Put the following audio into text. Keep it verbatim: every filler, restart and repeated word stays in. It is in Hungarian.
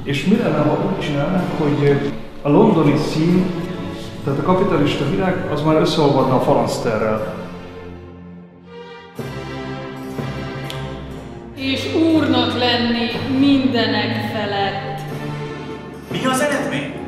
És mi lenne, ha úgy csinálnánk, hogy a londoni szín, tehát a kapitalista világ, az már összeolvadna a falanszterrel. És úrnak lenni mindenek felett. Mi az eredmény?